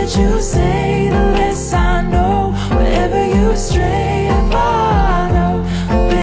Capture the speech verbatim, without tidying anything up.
you say, the less I know. Wherever you stray,